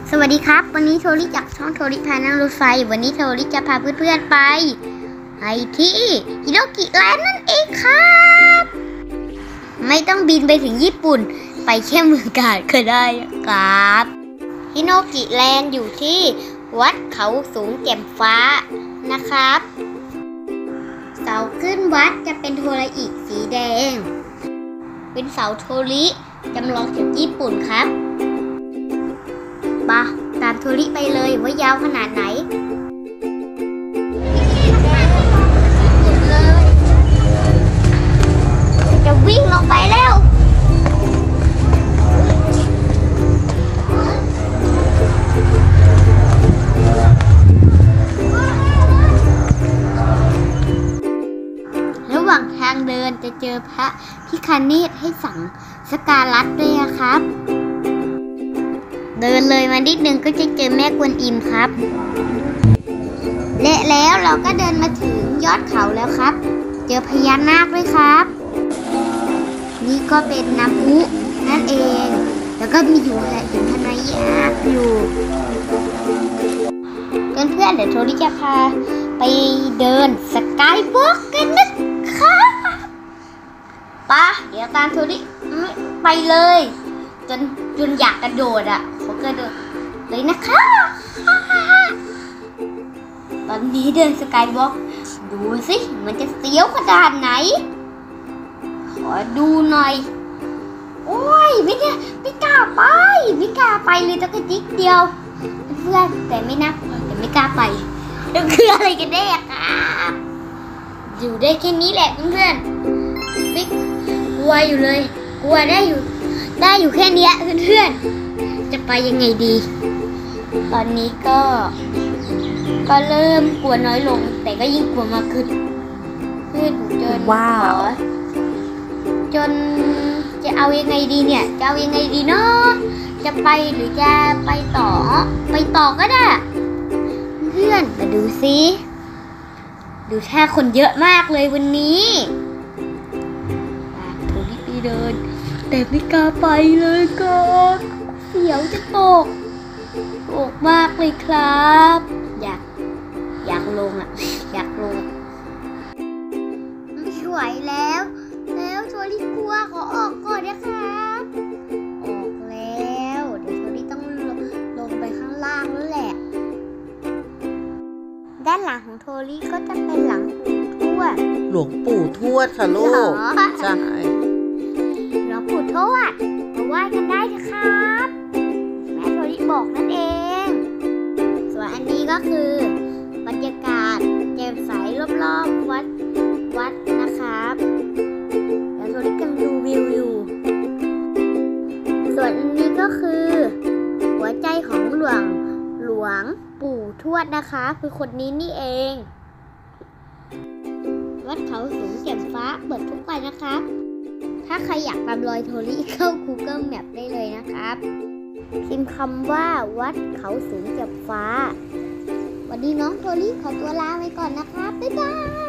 สวัสดีครับวันนี้โทริจากช่องโทริพานั่งรถไฟวันนี้โทริจะพาเพื่อนๆไปที่ฮิโนกิแลนด์นั่นเองครับไม่ต้องบินไปถึงญี่ปุ่นไปแค่เมืองกาญก็ได้ครับฮิโนกิแลนด์อยู่ที่วัดเขาสูงแจ่มฟ้านะครับเสาขึ้นวัดจะเป็นโทริอิสีแดงเป็นเสาโทริจำลองจากญี่ปุ่นครับมาตามโทริไปเลยว่ายาวขนาดไหนจะวิ่งลงไปแล้วระหว่างทางเดินจะเจอพระพิฆเนศให้สังสการะด้วยนะครับเดินเลยมานิดนึงก็จะเจอแม่กวนอิมครับและแล้วเราก็เดินมาถึงยอดเขาแล้วครับเจอพญานาคด้วยครับนี่ก็เป็นน้ำพุนั่นเองแล้วก็มีอยู่แหละอยู่พญานาคอยู่เพื่อนๆเดี๋ยวโทริจะพาไปเดินสกายวอล์กกันนะคะปะเดี๋ยวตามโทริไปเลยจนอยากกระโดดอ่ะเขากระโดดเลยนะคะตอนนี้เดินสกายวอล์กดูสิมันจะเสียวขนาดไหนขอดูหน่อยโอ้ยไม่กล้าไปเลยตะกี้นิดเดียวเพื่อนแต่ไม่นับแต่ไม่กล้าไปนั่นคืออะไรกันแน่ครับอยู่ได้แค่นี้แหละเพื่อนไม่กลัวอยู่เลยกลัวได้อยู่แค่นี้เพื่อนจะไปยังไงดีตอนนี้ก็เริ่มกลัวน้อยลงแต่ก็ยิ่งกลัวมากขึ้นจนว้าวจนจะเอายังไงดีเนี่ยจะเอายังไงดีเนาะจะไปหรือจะไปต่อก็ได้เพื่อนมาดูสิดูท่าคนเยอะมากเลยวันนี้โทริไปเดินแต่ไม่กล้าไปเลยก็เสียวจะตกมากเลยครับอยากลงอ่ะอยากลงไม่ไหวแล้วโทริกลัวขอออกก่อนนะครับออกแล้วเดี๋ยวโทริต้องลงไปข้างล่างแล้วแหละด้านหลังของโทริก็จะเป็นหลังหลวงปู่ทวดค่ะลูกใช่หลวงปู่ทวดมาไหว้กันได้นะครับแม่โทริบอกนั่นเองส่วนอันนี้ก็คือบรรยากาศแจ่มใสรอบๆวัดนะครับเดี๋ยวโทริกำลังดูวิวอยู่ส่วนอันนี้ก็คือหัวใจของหลวงปู่ทวดนะคะคือคนนี้นี่เองวัดเขาสูงแจ่มฟ้าเปิดทุกวันนะครับถ้าใครอยากตามรอยโทริเข้า Google Map ได้เลยนะครับพิมพ์คำว่าวัดเขาสูงแจ่มฟ้าวันนี้น้องโทริขอตัวลาไปก่อนนะครับบ๊ายบาย